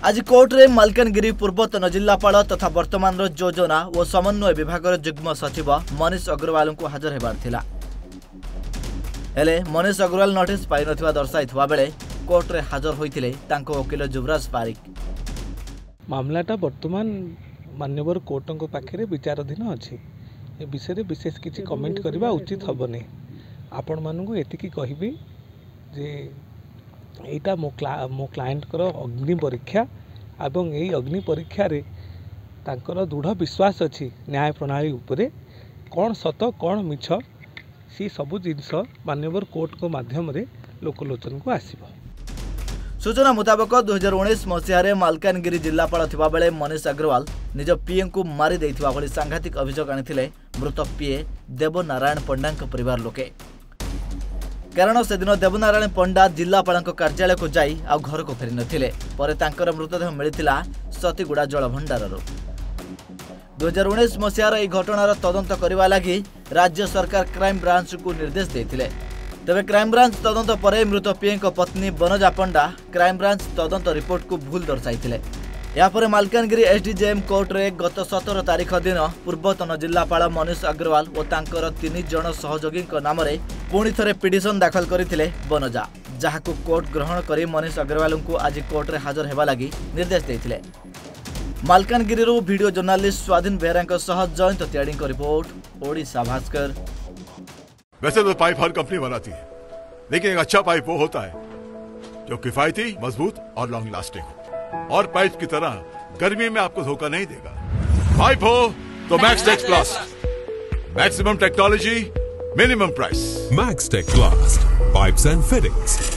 आज कोर्ट रे मालकानगिरी पूर्वतन जिलापाल तथा वर्तमान योजना और समन्वय विभाग जुग्म सचिव मनीष अग्रवाल को हाजर हेबार थिला। हेले मनीष अग्रवाल नोटिस पाई नथिबा दर्शाइथवा बेले कोर्ट रे हाजर होइथिले तांको वकील युवराज पारिक। मामलाटा वर्तमान मान्यवर कोर्टों पाखे विचाराधीन अच्छी ए विषय विशेष किसी कमेंट करने उचित हेनी। आपण मानू एतिकी कहबी जे एटा मो क्लाएंट अग्नि परीक्षा एवं यही अग्नि परीक्षा रे तांकर दृढ़ विश्वास अच्छी न्याय प्रणाली उपरे कौन सत कौन मिछ सी सबू जिनस मान्यवर कोर्ट को माध्यम रे लोकलोचन को आसीबो। सूचना मुताबक 2019 मसीह मालकानगिरी जिलापाल थिबा बेले मनीष अग्रवाल निज पीए को मारी देथिबा भली सांघातिक अभियोग आनिथिले मृत पीए देवनारायण पंडा परिवार लोके। कारण से दिन देवनारायण पंडा जिलापाल कार्यालय को जाई आ घर को फेरी नथिले। परे तांकर मृतदेह मिलिथिला सतीगुड़ा जलभंडाररू। 2019 मसीहार यह घटनार तदंत करने लगी राज्य सरकार क्राइम ब्रांच को निर्देश देथिले। तेबे क्राइम ब्रांच तदंत पर मृत पीए पत्नी बनजा पंडा क्राइम ब्रांच तदंत रिपोर्ट को भूल दर्शाइथिले। यापर मालकानगिरी एसडीजेएम कोर्ट रे गत 17 तारिख दिन पूर्वतन जिलापाल मनीष अग्रवाल और तांकर 3 जन सहयोगी नाम रे पुणी थरे पिटिशन दाखल करथिले बनजा, जहाकू कोर्ट ग्रहण करी मनीष अग्रवाल को आज कोर्ट रे हाजर हेबा लगी निर्देश देथिले। मालकानगिरी वीडियो जर्नलिस्ट स्वाधीन बेहरा सह जयंत त्याड़ी को रिपोर्ट, ओडिशा भास्कर। वैसे तो पाइप हर कंपनी बनाती है, लेकिन एक अच्छा पाइप वो होता है जो किफायती, मजबूत और लॉन्ग लास्टिंग हो, और पाइप की तरह गर्मी में आपको धोखा नहीं देगा। पाइप हो तो Maxtech Plast, maximum technology, minimum price. Maxtech Plast pipes and fittings.